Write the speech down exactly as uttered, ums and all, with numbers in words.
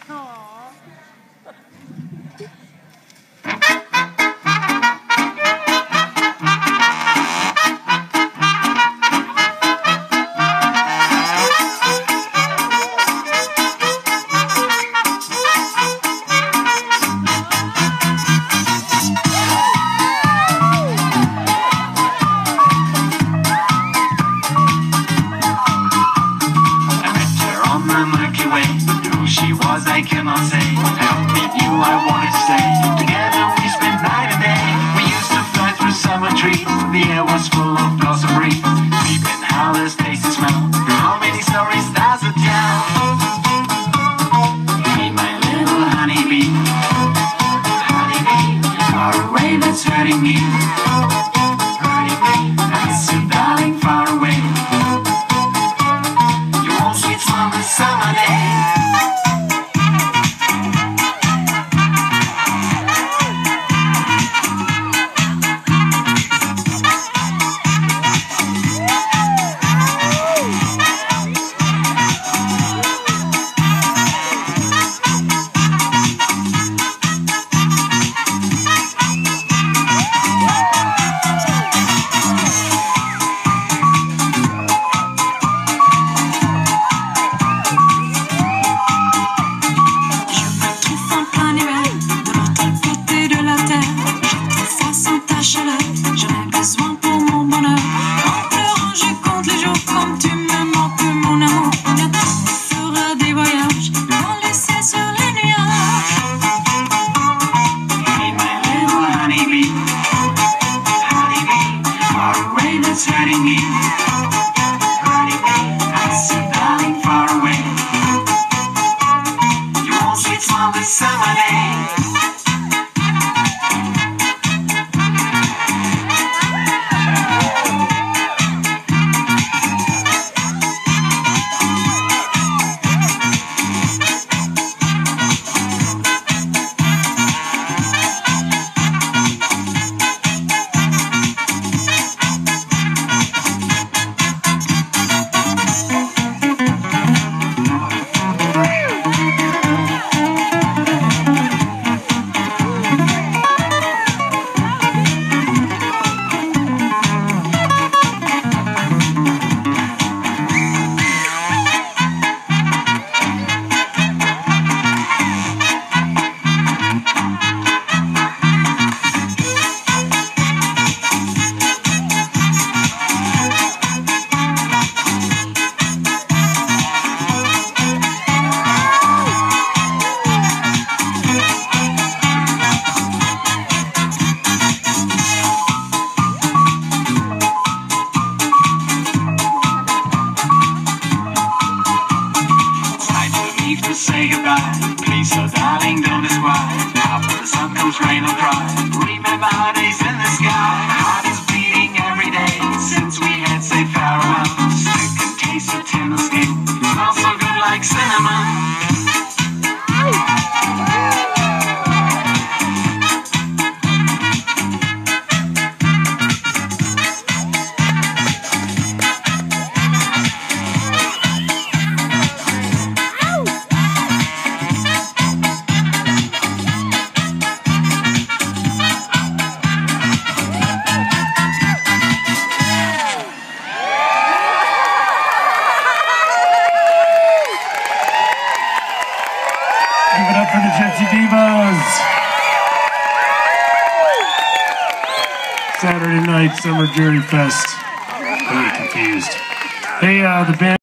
I cannot say how we knew I wanted to stay. Together we spent night and day. We used to fly through summer trees. The air was full of blossom breeze. We've been howlers, taste and smell. How many stories does it tell? Hey, my little honeybee, honeybee, far away, that's hurting me, hurting me. I miss you, darling, far away. You won't sweet from the summer day. It's hurting me, hurting me. I see darling far away. You won't sweet smile this summer day. To say goodbye, please, so darling, don't describe. After the sun comes, rain or dry. Remember our days in the sky. Heart is beating every day since we had said farewell. Still can taste the tender skin. It smells so good like cinnamon. Give it up for the Gypsy Divas. Saturday night Summer Journey Fest. Very confused. Hey, uh, the band.